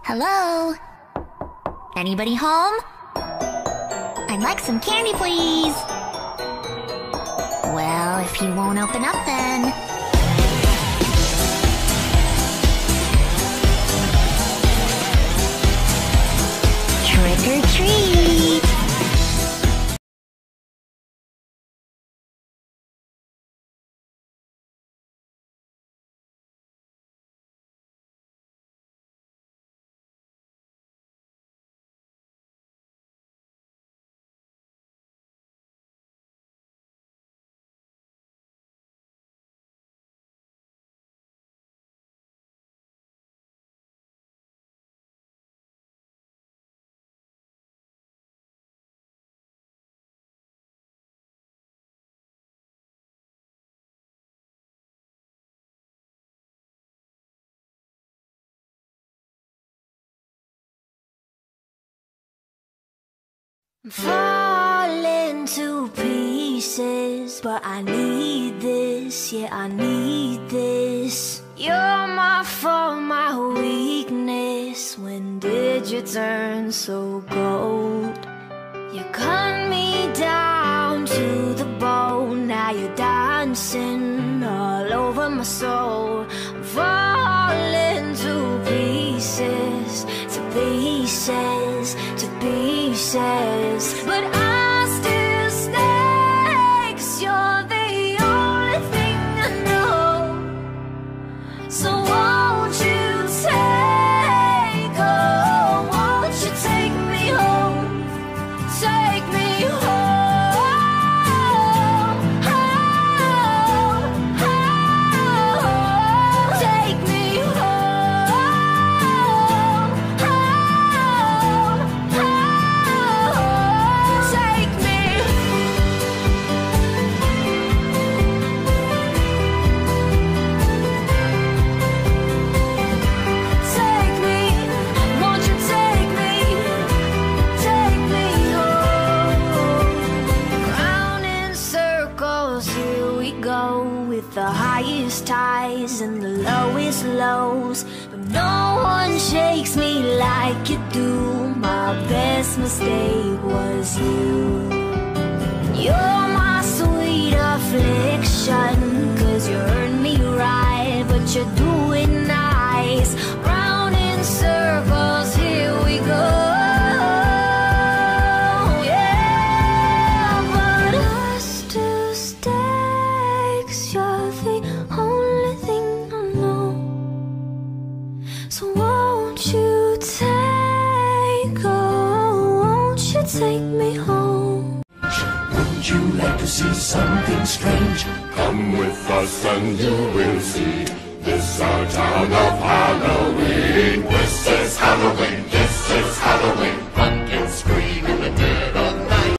Hello? Anybody home? I'd like some candy, please. Well, if you won't open up then. Trick or treat! I'm falling to pieces, but I need this, yeah, I need this. You're my fault, my weakness. When did you turn so cold? You cut me down to the bone. Now you're dancing all over my soul. I'm falling to pieces, to pieces, to pieces. But I still stay, 'cause you're the only thing I know. So won't you take, oh, won't you take me home? Take me home, home, home. Take me home, home, home. Take me. Take me, won't you take me home. Round in circles, here we go, with the highest highs and the lowest lows. But no one shakes me like you do. My best mistake was you. You're my sweet affliction, 'cause you earned me right, but you do it nice. Round in circles, here we go. Yeah, but I still stay, 'cause you're the only thing I know. So won't you take, oh, won't you take me home? Would you like to see something strange? Come with us and you will see. This our town of Halloween.